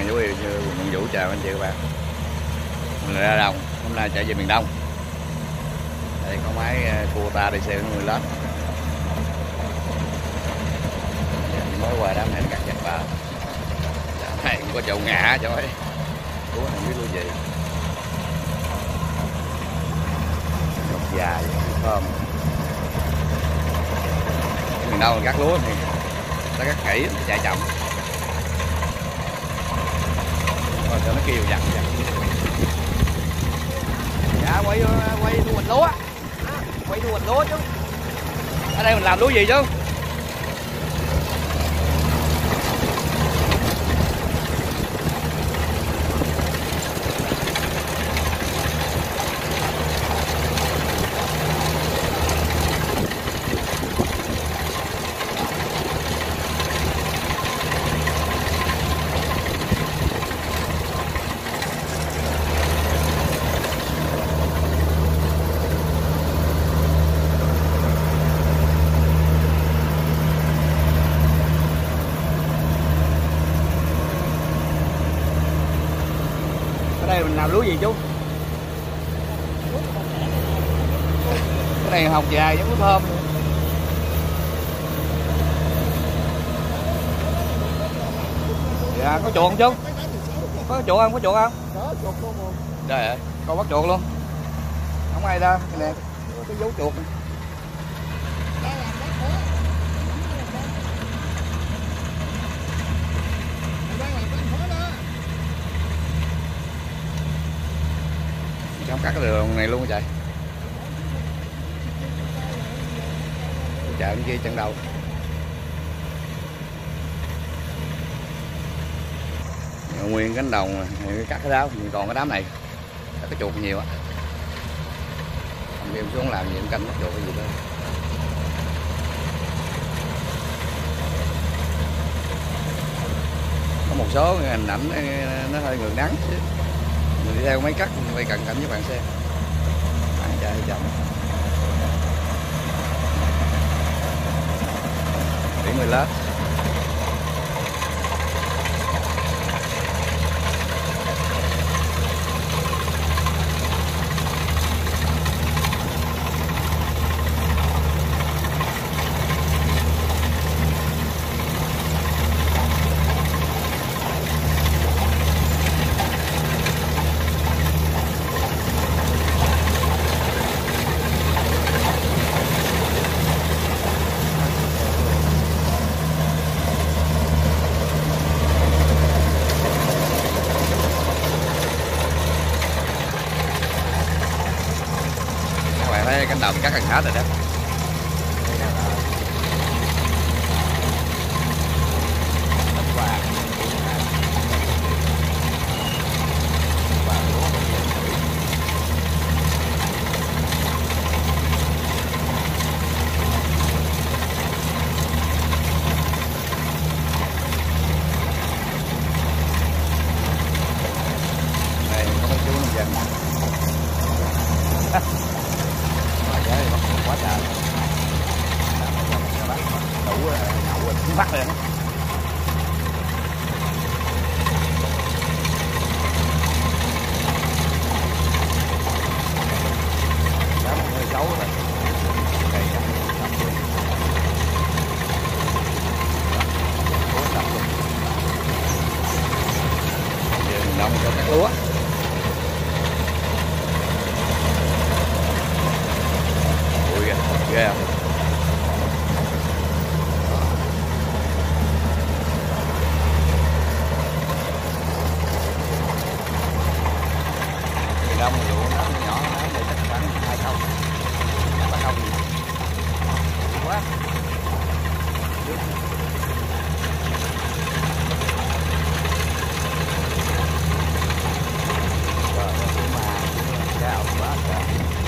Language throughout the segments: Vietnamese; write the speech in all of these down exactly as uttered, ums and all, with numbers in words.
Hoàng Vũ Yêu Nguyễn Vũ chào anh chị các bạn. Mình ra đồng, hôm nay chạy về miền Đông. Đây có máy Kubota đi xe người lớn. Mới qua đám này cắt chặt vào. Đám này cũng có chậu ngã chỗ ấy. Ủa không biết luôn gì. Cọc dài, thơm. Miền Đông cắt lúa thì nó cắt kỹ, nó chạy chậm. Rồi cho nó kêu dặn dặn. Dạ quay quay thu hoạch lúa. Quay thu hoạch lúa chứ. Ở đây mình làm lúa gì chứ? Đây mình làm lúa gì chú? Cái này hồng dài giống thơm. Dạ có chuột không chú? Có chuột không? Có chuột không? Có chuột luôn. Trời ơi, con bắt chuột luôn. Không ai đâu, cái này cái dấu chuột. Không cắt cái đường này luôn hả trời? Chợ kia trận đầu. Nguyên cánh đồng này, cắt cái đám, còn cái đám này cắt cái chuột nhiều á. Không em xuống làm gì em canh bắt chuột cái gì đó. Có một số hình ảnh nó hơi ngược nắng chứ. Mình đi theo máy cắt quay cận cảnh với bạn xem. Bạn chạy chậm. Điểm mười lớp. Thấy cánh đồng cắt gần hết rồi đó. Đây có mấy chú nông dân. Quá trời đủ nhậu rồi cũng bắt rồi đó. Đó một hơi xấu rồi. Cây cắt sập luôn. Lúa sập luôn. Giờ mình đông cho cắt lúa. Ui kìa, ghê không? Người đông vụ nó nhỏ nó để chắc khoảng hai công. Ba công gì? Quá. Rồi, cái mà cao quá trời.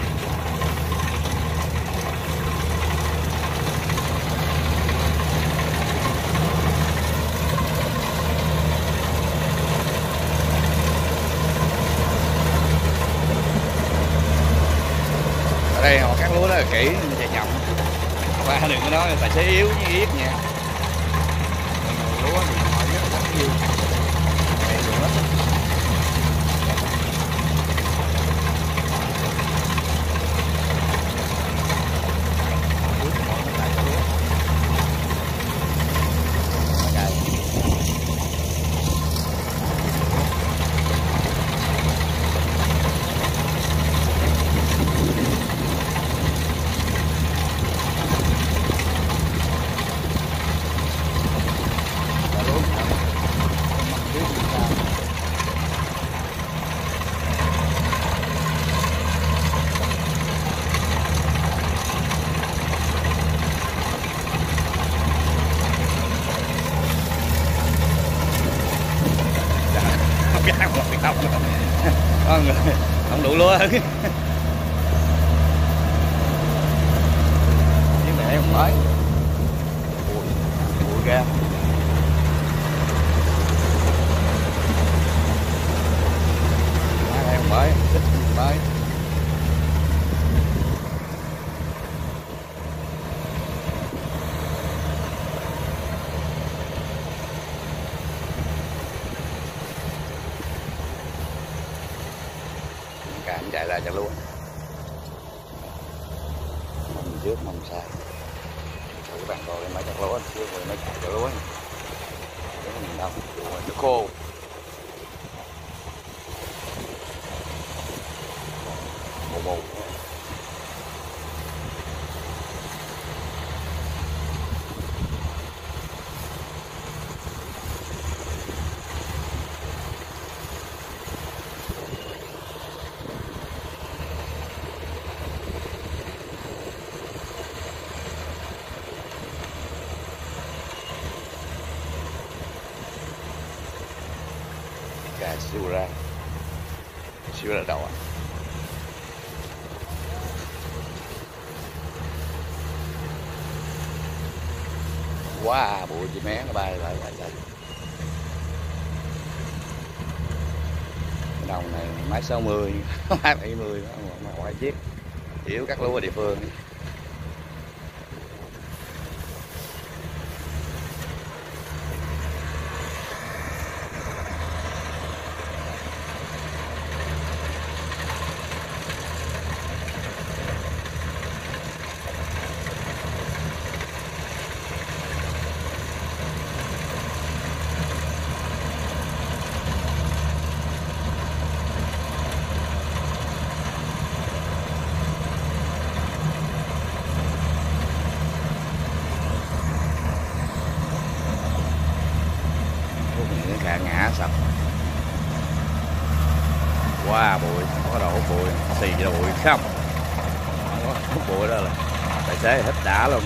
Ở đây họ cắt lúa rất là kỹ, chạy chậm. Và đừng có nói tài xế yếu với yết nha. Lúa thì họ rất là nhiều. không đủ lúa. Với mẹ không mới bụi bụi ra. Đây không mới thích mới. Cảnh chạy ra chặt lúa, mông trước mông sau, các bạn coi mấy chặt lúa trước rồi mấy chặt lúa, cái gì đâu, nó khô. Mù mù. Gà siêu ra, siêu là đầu à. Wow, bụi chim én nó bay lại lại lại. Cái đồng này máy sáu mươi, máy bảy mươi mà quay chiếc, yếu các lúa ở địa phương. Cả ngã sập. Wow, bụi không có đồ hút bụi, xì gì đâu bụi không, không có hút bụi đó là tài xế hít đã luôn.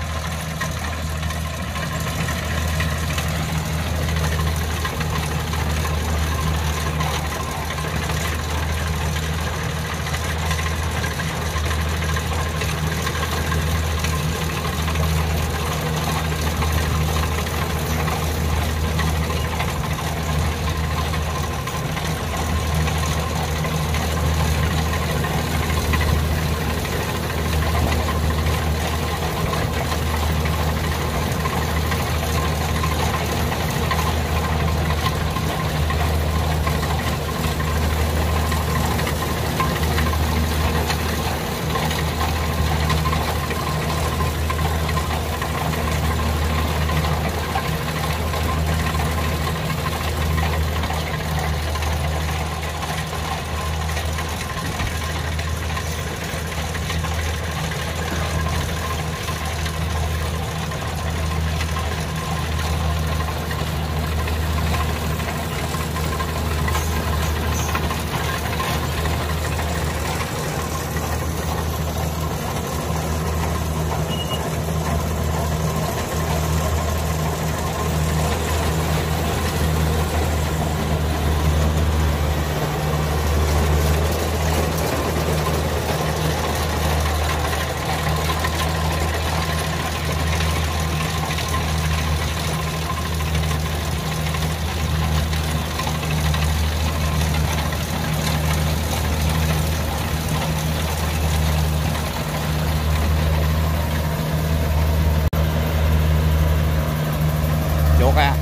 Chuột à.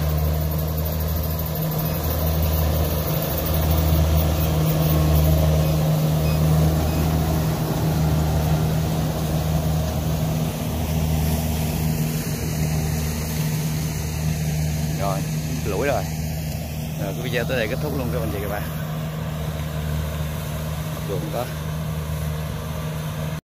Rồi, lủi rồi. Rồi cái video tới đây kết thúc luôn các anh chị các bạn. Chuột không có.